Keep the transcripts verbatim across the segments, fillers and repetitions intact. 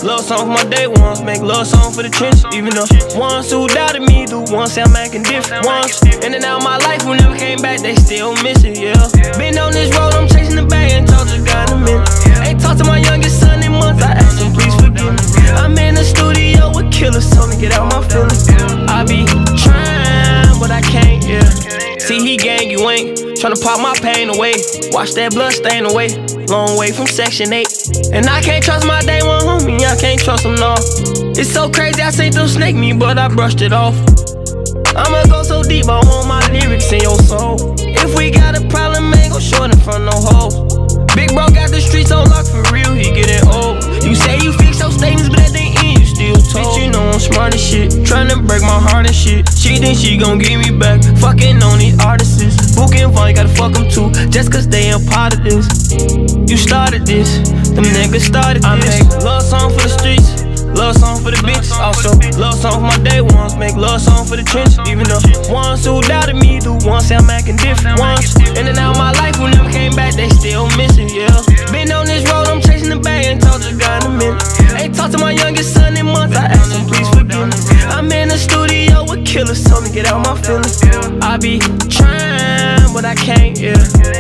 love song for my day ones, make love song for the trenches. Even the ones who doubted me, the ones say I'm acting different. Ones in and out of my life who never came back, they still miss it, yeah. Been on this road, I'm chasing the bag and talk to God in a minute. Ain't talked to my youngest son in months, I asked him please forgive me. I'm in the studio with killers, told me get out my feelings. I be trying, but I can't, yeah. See he gang, you ain't tryna pop my pain away. Watch that blood stain away, long way from section eight. And I can't trust my day one homie, I can't trust him, no. It's so crazy, I seen them snake me, but I brushed it off. I'ma go so deep, I want my lyrics in your soul. If we got a problem, ain't gon' short in front no hoes. Big bro got the streets on lock for real, he getting old. You say you fix your statements, but at the end you still told. Bitch, you know I'm smart as shit, tryna break my heart and shit. She think she gon' get me back, fucking on these artists. Booking fun, you gotta fuck them too, just cause they ain't part of this. You started this, them niggas started this. I make love song for the streets, love song for the bitches. Also, love song for my day ones, make love song for the trenches. Even the ones who doubted me, the ones say I'm acting different. Ones in and out of my life who never came back, they still miss it, yeah. Been on this road, I'm chasing the bag and talk to God in a minute. Ain't talked to my youngest son in months, I asked him please forgive me. I'm in the studio with killers, told me get out my feelings. I be trying, but I can't, yeah.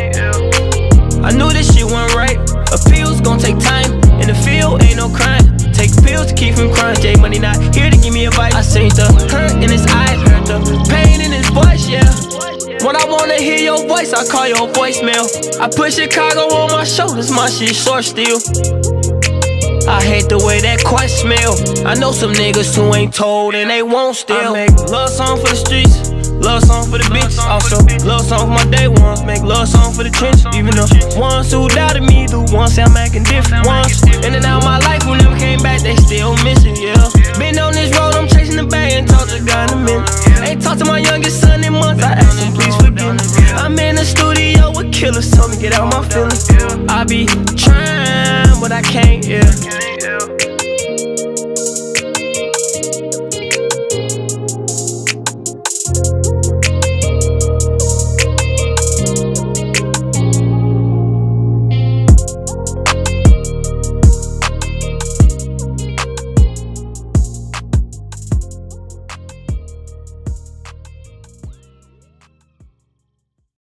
I knew this shit wasn't right. Appeals gon' take time, in the field ain't no crime. Take pills to keep from crying. J Money not here to give me advice. I seen the hurt in his eyes, heard the pain in his voice, yeah. When I wanna hear your voice, I call your voicemail. I put Chicago on my shoulders, my shit short still. I hate the way that quite smell. I know some niggas who ain't told and they won't still. I make love song for the streets, love song for the bitches. Also, love song for my day ones, make love song for the trenches. Even the ones who doubted me, the ones say I'm acting different. Ones in and out of my life who never came back, they still miss it, yeah. Been on this road, I'm chasing the bag and talk to God in a minute. Ain't talked to my youngest son in months, I asked him please forgive me. I'm in the studio with killers, told me get out my feelings. I be trying, but I can't, yeah.